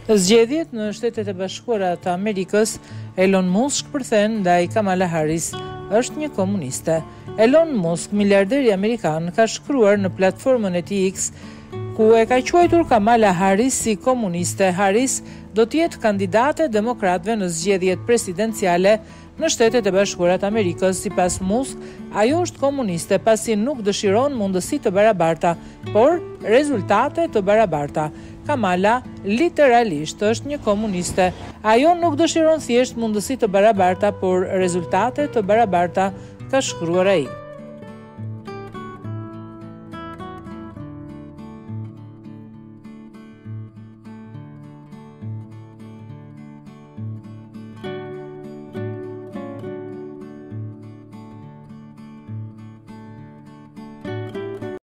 Zgjedhjet në Shtetet e Bashkuara të Amerikës, Elon Musk përthen ndaj Kamala Harris është një komuniste. Elon Musk, miliarderi amerikan, ka shkruar në platformën e tij X, ku e ka quajtur Kamala Harris si komuniste. Harris do të jetë kandidate demokratëve në zgjedhjet presidenciale në Shtetet e Bashkuara të Amerikës. Sipas Musk, ajo është komuniste pasi nuk dëshiron mundësi të barabarta, por rezultate të barabarta. Kamala literalisht është një komuniste. Ajo nuk dëshiron thjesht mundësi të barabarta, por rezultate të barabarta, ka shkruar ai.